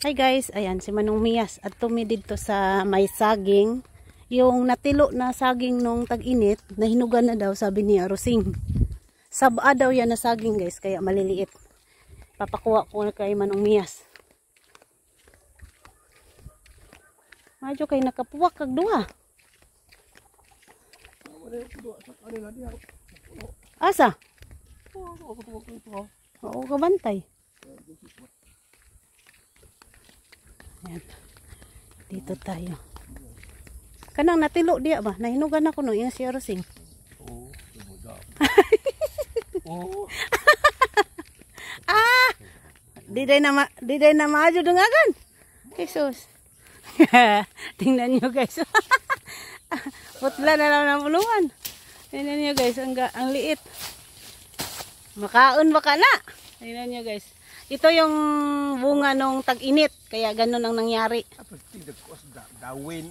Hi guys, ayan si Manong Mias at tumidid to sa may saging. Yung natilo na saging nung tag-init, nahinugan na daw sabi ni Arosing. Saba daw yan na saging guys, kaya maliliit. Papakuha ko na kay Manong Mias. Medyo kay nakapuwak kag duha. Asa? Oo, kabantay. Ayan. Dito tayo. Kanang natilo diya ba? Nahinugan ako no, yung si Arosing. Oo, ah! Di day na maajo dungagan. Jesus. Tingnan nyo guys. Putla na lang ng puluhan. Tingnan nyo guys, ang liit. Makaon baka na. Tingnan nyo guys. Ito yung bunga nung tag-init, kaya ganun ang nangyari. Dawin.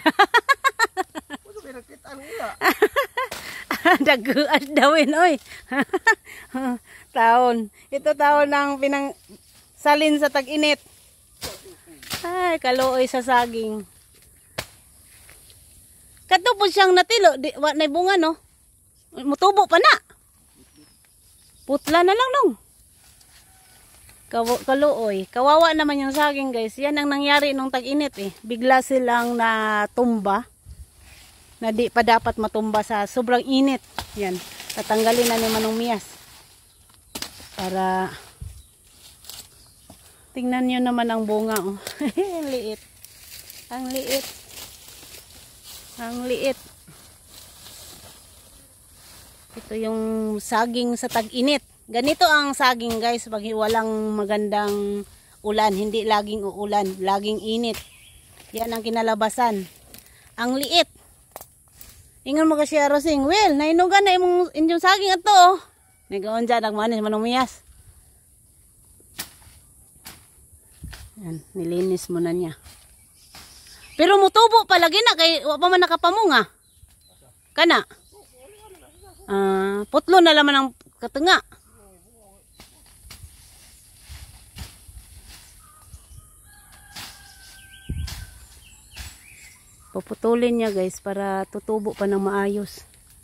Daguas dawin, oy. Taon. Ito taon ng salin sa tag-init. Ay, kaluoy sa saging. Katupod siyang natilo, wa na bunga no. Mutubo pa na. Putla na lang nung. Kaluoy. Kawawa naman yung saging guys. Yan ang nangyari nung tag-init eh. Bigla silang natumba. Na di pa dapat matumba sa sobrang init. Yan. Tatanggalin na ni Manong Mias. Para tingnan nyo naman ang bunga. Oh. Ang liit. Ang liit. Ang liit. Ito yung saging sa tag-init. Ganito ang saging guys pag walang magandang ulan. Hindi laging uulan, laging init. Yan ang kinalabasan. Ang liit. Ingon mo kasi Arosing, well, nainugan na inyong saging ato. Oh. Nagaon dyan, nagmanis Manong Mias. Yan, nilinis mo na niya. Pero mutubo palagi na, kay wa pa man nakapamunga. Kana? Putlo na laman ang katunga. Puputulin niya guys para tutubo pa ng maayos.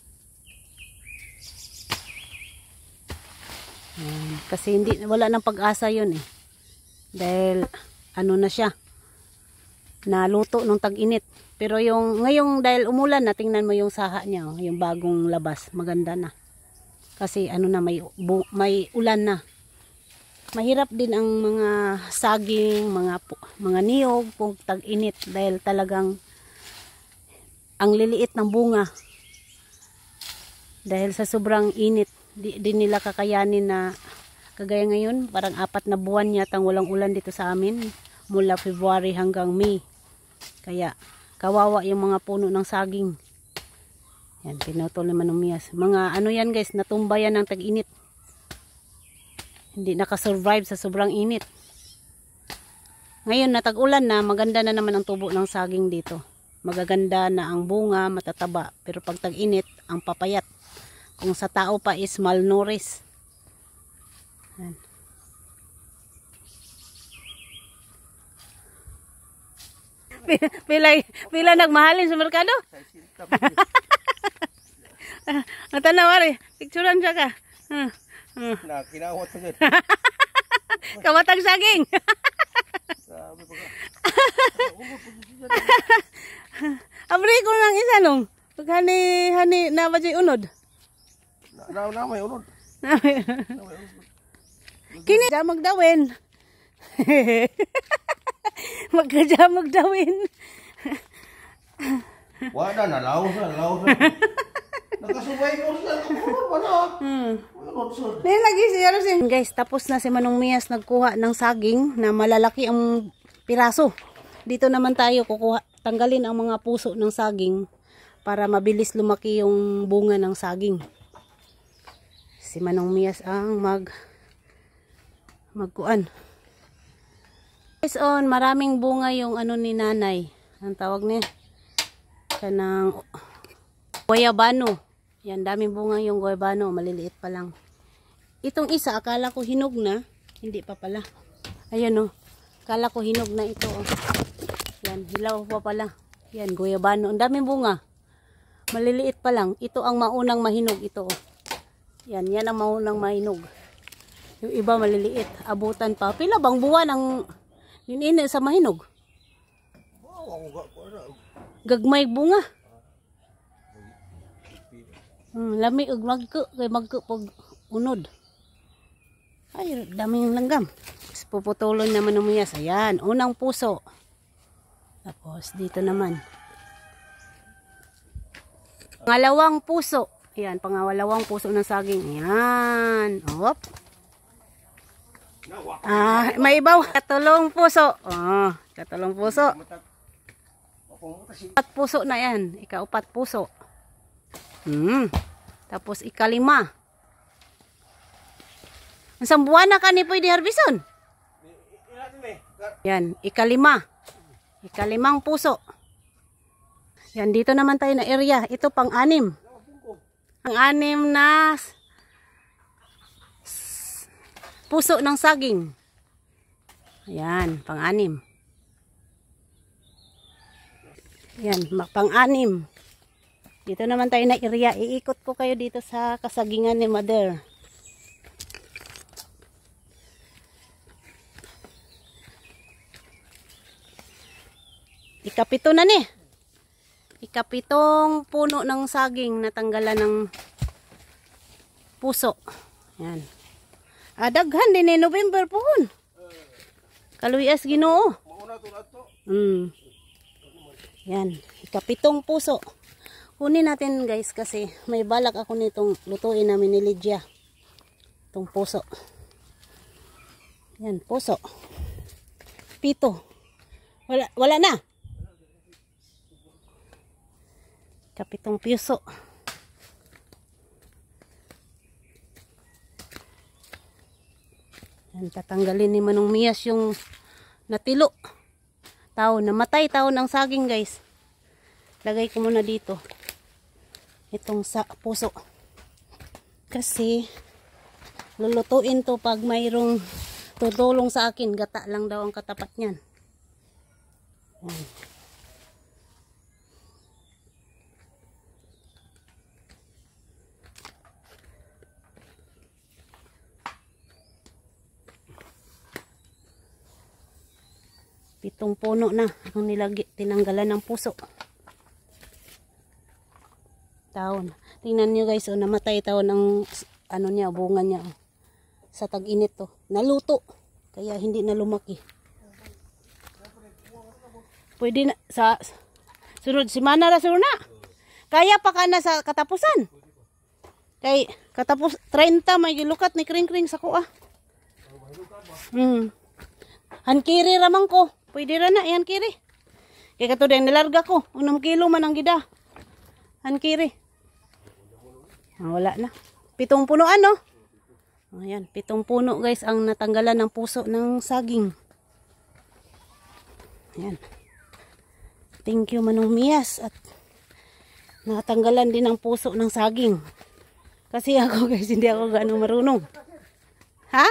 Kasi wala nang pag-asa yun eh. Dahil ano na siya. Naluto nung tag-init. Pero ngayong dahil umulan na, tingnan mo yung saha niya. Oh, yung bagong labas. Maganda na. Kasi ano na may ulan na. Mahirap din ang mga saging, mga niyog kung tag-init. Dahil talagang ang liliit ng bunga dahil sa sobrang init di nila kakayanin na kagaya ngayon parang 4 na buwan yatang walang ulan dito sa amin mula February hanggang May, kaya kawawa yung mga puno ng saging. Yan, pinutol naman ng Mias. Mga ano yan guys, natumba yan ng tag-init, hindi nakasurvive sa sobrang init. Ngayon na tag-ulan na, maganda na naman ang tubo ng saging dito. Magaganda na ang bunga, matataba. Pero pag tag-init, ang papayat. Kung sa tao pa is malnourished. Ayan. Pila nagmahalin sa merkado? Ang tanawari, picturean siya ka. Kinawat sa dyan. Kamatag saging. Sabi pa ka. Abri ko ng isa nung. Pag hani na ba dyan unod? Na may unod. Kini jamag dawin. Magkajamag dawin. Wala na, laos na. Nakasubay ko siya. Lagi si Arosing. Guys, tapos na si Manong Mias nagkuha ng saging na malalaki ang piraso. Dito naman tayo tanggalin ang mga puso ng saging para mabilis lumaki yung bunga ng saging. Si Manong Mias ang magkuan. Guys, maraming bunga yung ano ni nanay. Ang tawag niya kanang guayabano. Yan, daming bunga yung guayabano, maliliit pa lang. Itong isa, akala ko hinog na, hindi pa pala. Ayan o, Kala ko hinog na ito. Oh. Yan, hilaw pa pala. Yan, guyabano. Ang daming bunga. Maliliit pa lang. Ito ang maunang mahinog ito. Oh. Yan ang maunang mahinog. Yung iba maliliit. Abutan pa. Pila bang buwan ang inini sa mahinog? Gagmay bunga. Lami ug magko kay magko pag unod. Ay, daming langgam. Puputulon naman ng muyas. Ayan, unang puso. Tapos dito naman. Pangalawang puso. Ayan, pangalawang puso ng saging. Ayan. Op. May ibaw. Katulong puso. Oh, katulong puso. 4 puso na yan. Ika-4 puso. Tapos ika-5. Isang buwan na ka ni pwede harbison. Yan, ika-5. Ika-5 puso. Yan, dito naman tayo na area. Ito pang-6. Ang 6 na puso ng saging. Ayan, pang-6. Yan, pang-6. Dito naman tayo na area. Iikot ko kayo dito sa kasagingan ni Mother. Ika-7 na ni. Ika-7 puno ng saging natanggalan ng puso. Yan. Daghan din ni November pohon. Kaluwias Ginoo. Yan. Ika-7 puso. Kunin natin guys kasi may balak ako nitong lutuin namin ni Lydia. Itong puso. Yan, puso. 7. Wala na. Ika-7 puso. Yan, tatanggalin ni Manong Mias yung natilo. Namatay tao ng saging guys. Lagay ko muna dito. Itong sa puso. Kasi lulutuin to pag mayroong tutulong sa akin. Gata lang daw ang katapat niyan. Yan. Pitong puno na ang tinanggalan ng puso. Taon. Tingnan nyo guys, namatay taon ng niya, bunga niya. Sa tag-init to. Naluto. Kaya hindi na lumaki. Pwede na, sa sunod simana na sunod na. Kaya pa ka na sa katapusan. Kay katapos 30 may gilukat ni kring-kring sa kuha. Hankiri ramang ko. Pwede ra na, yan kiri. Kaya katudang nilarga ko. 6 kilo man ang gida. Hankiri. Wala na. 7 punuan, no? Ayan, 7 puno guys ang natanggalan ng puso ng saging. Ayan. Thank you Manong Mias at natanggalan din ng puso ng saging. Kasi ako guys, hindi ako gaano marunong. Ha?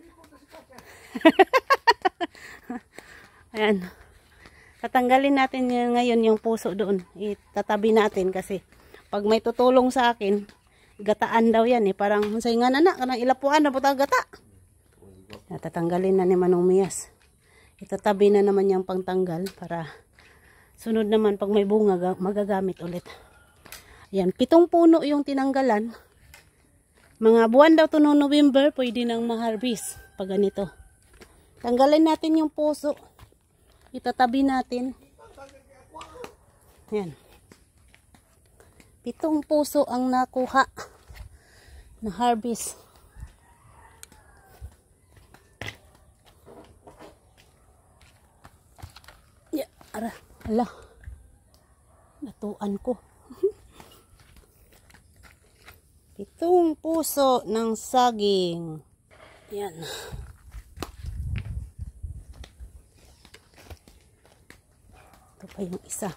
Ayan. Tatanggalin natin ngayon yung puso doon. Itatabi natin kasi pag may tutulong sa akin, gataan daw yan eh. Parang say nga na kanang ilapuan na puta gata. Tatanggalin na ni Manong Mias. Itatabi na naman yung pangtanggal para sunod naman pag may bunga magagamit ulit. Ayan, 7 puno yung tinanggalan. Mga buwan daw to no November, pwede nang ma-harvest pag ganito. Tanggalin natin yung puso. Itatabi natin. Ayan. 7 puso ang nakuha na harvest. Yeah, ala. Natuan ko. 7 puso ng saging. Yan. Ito pa yung isa.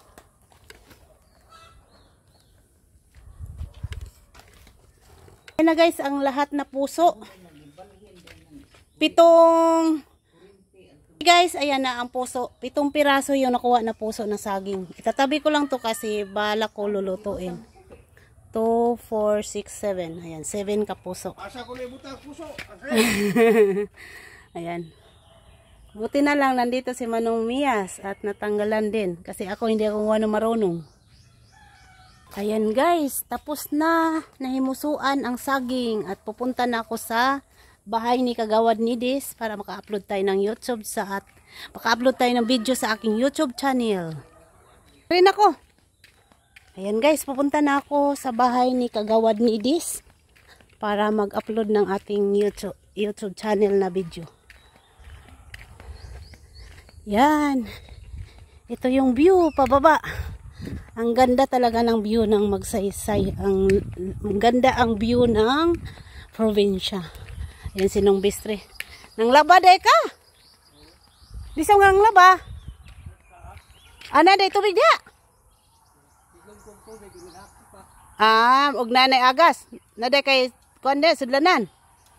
Ayan na guys, ang lahat na puso. 7 Guys, ayan na ang puso. 7 piraso yung nakuha na puso ng saging. Itatabi ko lang to kasi bala ko lulutuin. 2, 4, 6, 7. Ayan, 7 ka puso. Asa ko libutang puso. Ayan. Buti na lang nandito si Manong Mias at natanggalan din. Kasi ako hindi ako marunong. Ayan guys, tapos na. Nahimusuan ang saging at pupunta na ako sa bahay ni Kagawad Nidis para maka-upload tayo ng YouTube maka-upload tayo ng video sa aking YouTube channel. Rin ako. Ayan guys, pupunta na ako sa bahay ni Kagawad Nidis para mag-upload ng ating YouTube channel na video. Yan. Ito yung view pababa. Ang ganda talaga ng view ng Magsaysay. Ang ganda ang view ng probinsya. Yan sinong bistre. Nang laba day ka? Di sa ngang laba? Ana day tubig dia? Og nanay agas. Naday kay kuande sudlanan.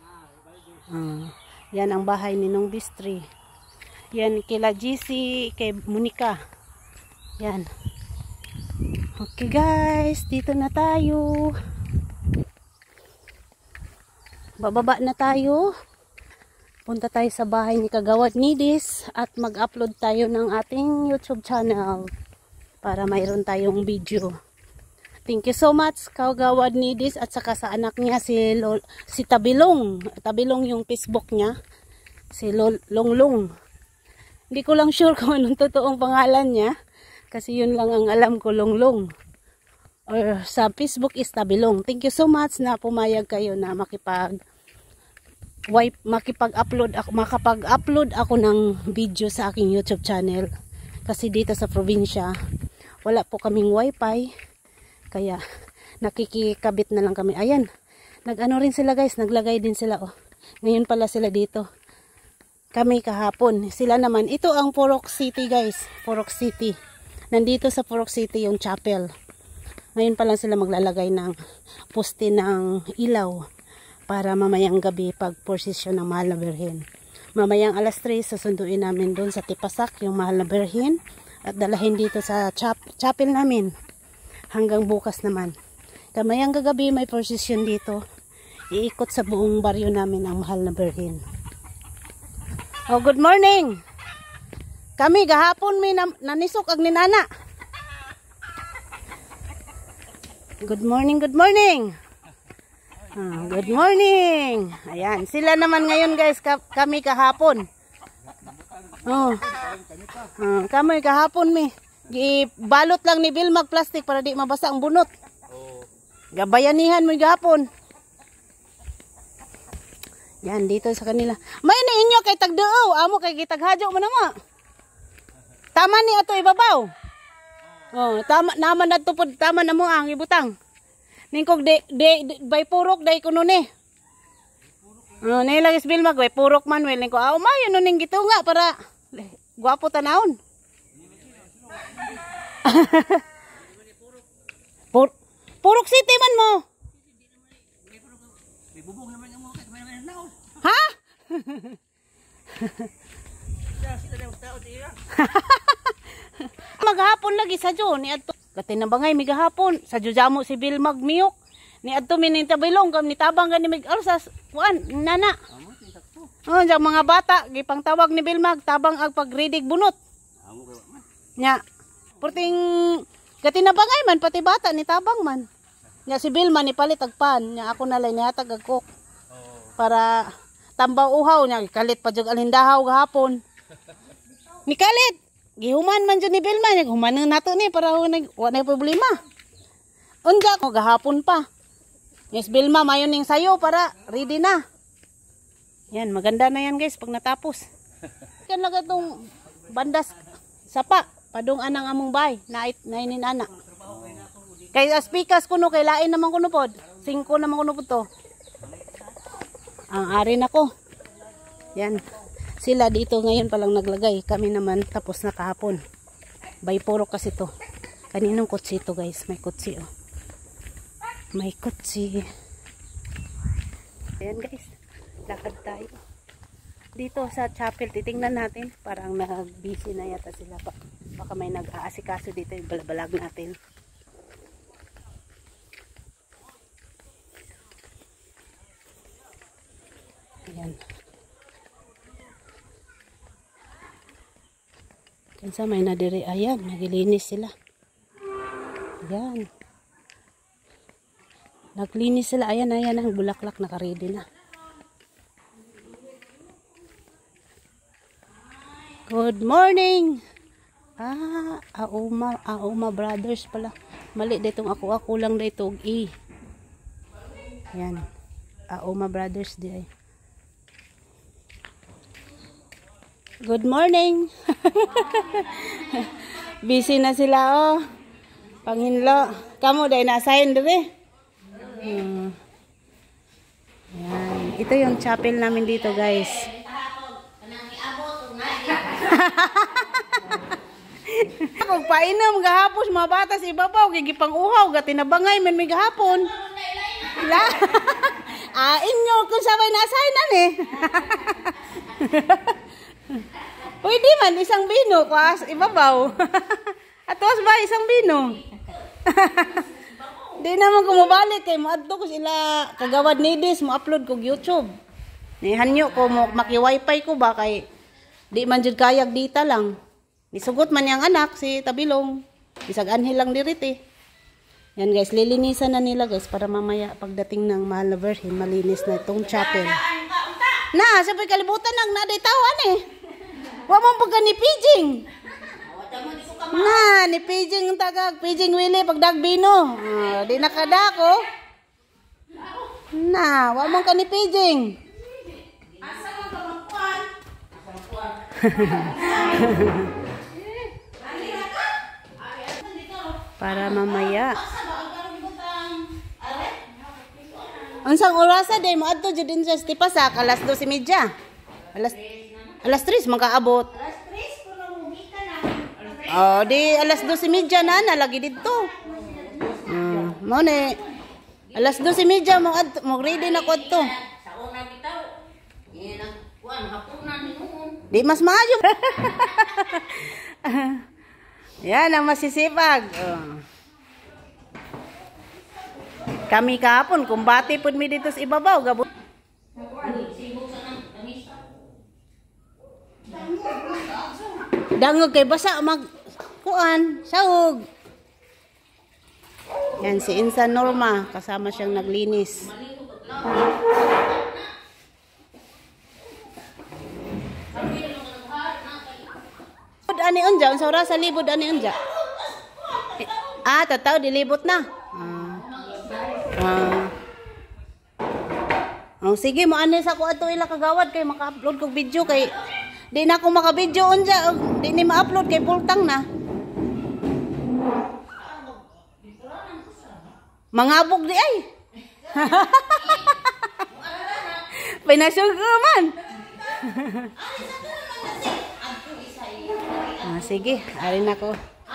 Yan ang bahay ni nong bistre. Yan kila GC, kay Monica. Yan. Okay guys, dito na tayo. Bababa na tayo. Punta tayo sa bahay ni Kagawad Nidis at mag-upload tayo ng ating YouTube channel para mayroon tayong video. Thank you so much Kagawad Nidis at saka sa anak niya si Tabilong. Tabilong yung Facebook niya. Si Longlong. Hindi ko lang sure kung anong totoong pangalan niya kasi yun lang ang alam ko, Longlong. Or sa Facebook is Tabilong. Thank you so much na pumayag kayo na makapag-upload ako ng video sa aking YouTube channel. Kasi dito sa probinsya, wala po kaming wifi. Kaya nakikikabit na lang kami. Ayan, nag-ano rin sila guys, naglagay din sila. Oh. Ngayon pala sila dito. Kami kahapon. Sila naman, ito ang Purok City guys. Purok City. Nandito sa Purok City yung chapel. Ngayon pa lang sila maglalagay ng poste ng ilaw para mamayang gabi pag prosesyon ng Mahal na Birhen. Mamayang alas 3 sasunduin namin doon sa Tipasak yung Mahal na Birhen at dalahin dito sa chapel namin hanggang bukas naman. Kamayang gagabi may prosesyon dito. Iikot sa buong baryo namin ang Mahal na Birhen. Oh, good morning! Kami gahapon may nanisok ag ni nana. Good morning, good morning. Good morning. Ayan, sila naman ngayon guys, kami kahapon. Kami kahapon mi. Gibalot lang ni Bilmag plastic para di mabasa ang bunot. Gabayanihan mo gahapon. Yan, dito sa kanila. May na inyo kay tagduo, amo kay gitaghadyo mo naman. Tama ni ato ibabaw. Oh, tama naman na tupod, tama na mo ang ibutang. Ningkog bay purok day kuno ni. Nilagis Bilmag bay purok Manuel ningko. Mayo no ning gitunga para gwapo tanawon. Purok City man mo. Ha? Maghapon lagi sa jo ni adto katinabangay migahapon sa jamo si Bilmag miyok ni adto minin Tabilong kam ni tabang gani mig arsas kuan nana jang mga bata gipang tawag ni Bilmag tabang ag pagridig bunot nya purting katinabangay man pati bata ni tabang man nya si Bilma ni palit ag pan nya ako nalay nihatag ag cook para tambaw uhaw nya kalit pa jud alindahaw gahapon ni kalit gihuman man dyan ni Bilma, human nato ni para wala problema. Unja ko gahapon pa. Yes Bilma, mayon ning sayo para ready na. Yan, maganda na yan guys pag natapos. Yan lang itong bandas sapa, padung anang among bay, nainin anak. Kay aspikas kuno, kay lain naman kuno pod. 5 naman kuno pod to. Ang ari na ko. Yan. Sila dito ngayon palang naglagay. Kami naman tapos na kahapon. Bay purok kasi to. Kaninong kutsi to guys. May kutsi oh. May kutsi. Ayan guys. Lakad tayo. dito sa chapel. Titingnan natin. Parang nag-busy na yata sila. Baka may nag-aasikaso dito yung balabalag natin. Ayan. Kansa may nadiri. Ayan, naglilinis sila. Ayan. Naglinis sila. Ayan, ayan ang bulaklak. Nakaready na. Good morning! Auma Brothers pala. Mali ditong ako lang dito. Ayan. Auma Brothers di ay. Good morning! Busy na sila oh. Panghinlo. Kamu dahil na-assign dito Ayan. Ito yung chapel namin dito guys. Kung painom gahapos mga batas ibabaw gigipang uhaw gatinabangay men may gahapon. Inyo kung sabay na-assignan Pwede man isang bino kwas ibabaw. Atos ba isang bino? Di naman kumabalik kay moadto ko sila kagawad ni Dis mo upload ko YouTube. Ni hanyo ko mo maki-wifi ko ba kay di man jud kayag dita lang. Nisugot man yang anak si Tabilong. Bisag anhel lang diriti. Yan guys, lilinisan na nila guys para mamaya pagdating ng Mahal na Virgin malinis na itong chapel. Na, sabay kalibutan nang naday tawan Wa mo pagka ni Pijing. Na, ni Pijing tagag, Pijing Willie pagdagbino. Di nakadako. Na, wa mo ka ni Pijing. Asa man ka magkuan? Para mamaya. Unsang orasa day mo adto jud din sa Tipasak alas 12:30. Alas 3 makaabot. Alas 3 kuno mo gika na. Di alas 12:30 na lagi didto. Mo ni alas 12:30 mo ready na ko adto. Sa una bitaw. Yan kuan hapunan ni noon. Di mas maayo. Yan ang masisipag. Kami kahapon, kumbati po mi dito sa ibabaw. Dangog kay basa magkuan, sahog. Yan si Insan Norma, kasama siyang naglinis. Ani unja unsa ora sa libod ani unja tataw dilibot na sige mo ani sa ko ato ila kagawad kay maka-upload kog video kay di na ako maka-video unja di ni ma-upload kay pultang na mangabog di ay pinasuguman sige, arin ako.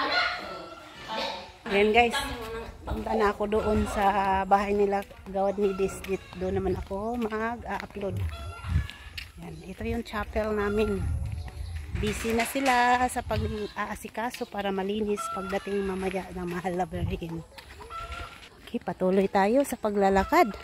Ayan guys. Punta na ako doon sa bahay nila gawad ni Disdit. Doon naman ako mag-upload. Ayan, ito yung chapel namin. Busy na sila sa pag-aasikaso para malinis pagdating mamaya ng Mahal na Virgin. Okay, patuloy tayo sa paglalakad.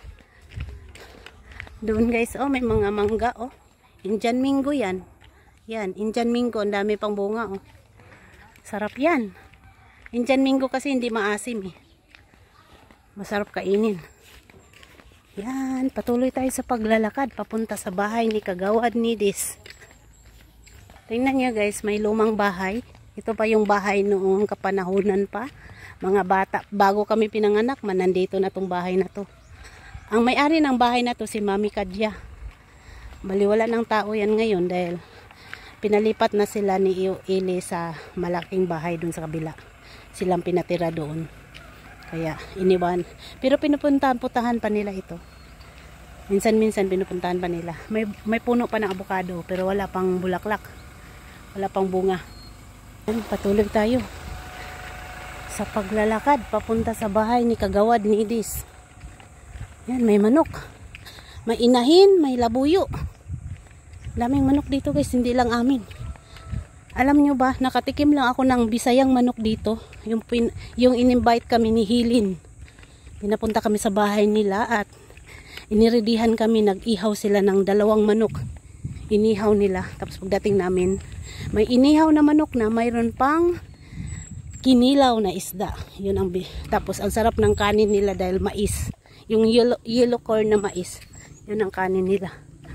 Doon guys, may mga mangga Indian Mingo yan. Yan, Indian Mingo, ang dami pang bunga Sarap yan. Indian Mingo kasi hindi maasim Masarap kainin. Yan, patuloy tayo sa paglalakad papunta sa bahay ni kagawad ni Dis. Tingnan nyo guys, may lumang bahay. Ito pa yung bahay noong kapanahunan pa. Mga bata, bago kami pinanganak, nandito na tong bahay na to. Ang may-ari ng bahay na to si Mami Kadya. Baliwala ng tao yan ngayon dahil pinalipat na sila ni Ili sa malaking bahay dun sa kabila. Silang pinatira doon. Kaya iniwan. Pero pinupuntahan pa nila ito. Minsan-minsan pinupuntahan pa nila. May puno pa ng avocado pero wala pang bulaklak. Wala pang bunga. Patuloy tayo sa paglalakad papunta sa bahay ni kagawad ni Idis. Yan, may manok. May inahin, may labuyo. Daming manok dito guys, hindi lang amin. Alam nyo ba, nakatikim lang ako ng Bisayang manok dito. Yung in-invite kami ni Hilin. Pinapunta kami sa bahay nila at iniredihan kami, nag-ihaw sila ng 2 manok. Inihaw nila. Tapos pagdating namin, may inihaw na manok na mayroon pang kinilaw na isda. Yun ang tapos ang sarap ng kanin nila dahil mais. Yung yellow corn na mais. Yun ang kanin nila.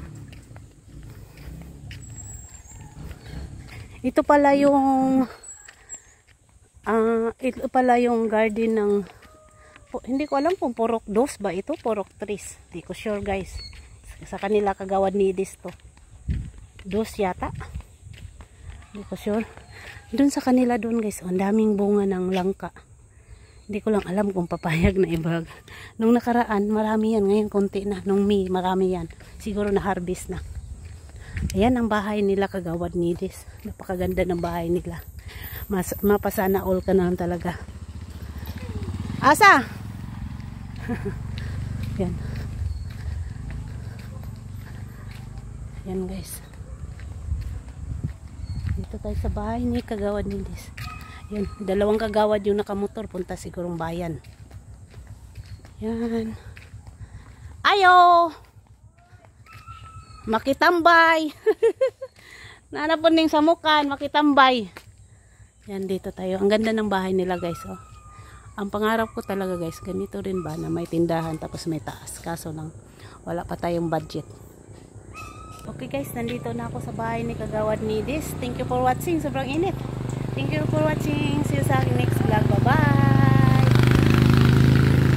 Ito pala yung garden ng hindi ko alam kung purok 2 ba ito, purok 3. Hindi ko sure guys. Sa kanila kagawad ni Dis to. 2 yata. Hindi ko sure. Doon sa kanila doon guys, ang daming bunga ng langka. Hindi ko lang alam kung papayag na ibag. Nung nakaraan, marami yan. Ngayon konti na. Nung May, marami yan. Siguro na harvest na. Ayan ang bahay nila kagawad ni Dis. Napakaganda ng bahay nila. Mapasana all ka na talaga. Asa? Yan. Yan guys. Dito tayo sa bahay ni kagawad ni Dis. Yan, 2 kagawad yung nakamotor, punta sigurong bayan. Yan. Ayo! Makitambay! Nanapon ning samukan, makitambay. Yan, dito tayo. Ang ganda ng bahay nila guys, oh. Ang pangarap ko talaga guys, ganito rin ba na may tindahan tapos may taas. Kaso lang, wala pa tayong budget. Okay guys, nandito na ako sa bahay ni kagawad ni Dis. Thank you for watching. Sobrang init. Thank you for watching. See you sa aking next vlog. Bye-bye.